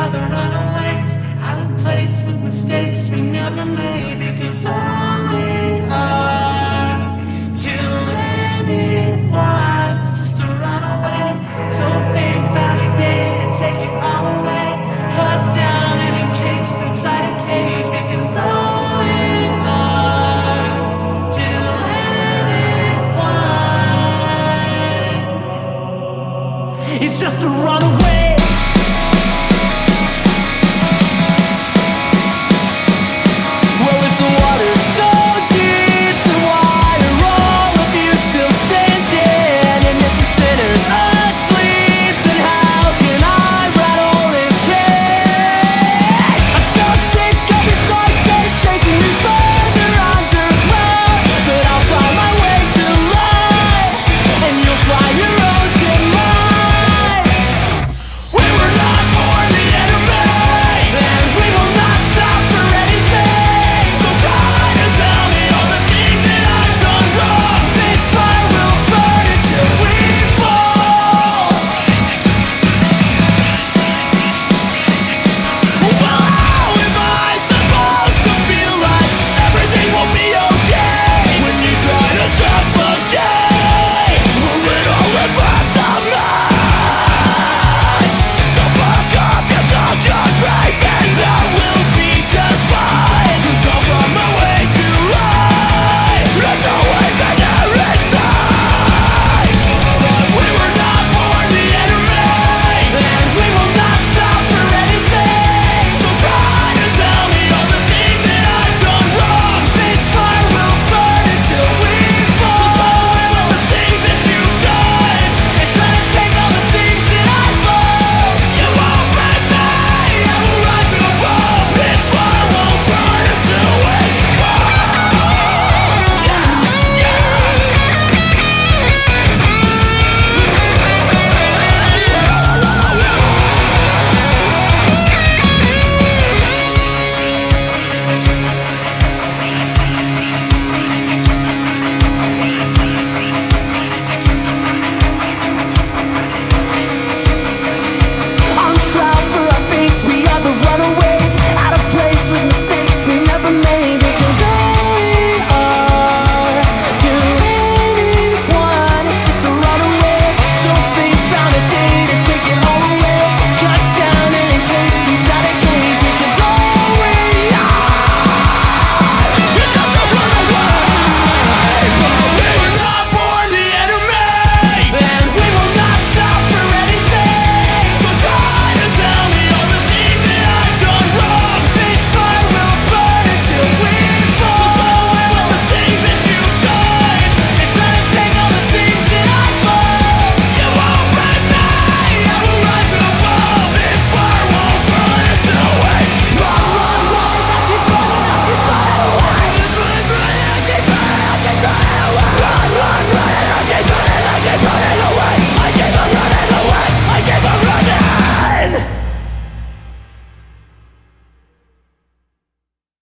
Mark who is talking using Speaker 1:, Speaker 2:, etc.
Speaker 1: are the runaways, out of place with mistakes we never made, because all we are to anyone is just a runaway. So fate found a day to take it all away, cut down and encased inside a cage, because all we are to anyone is just a runaway.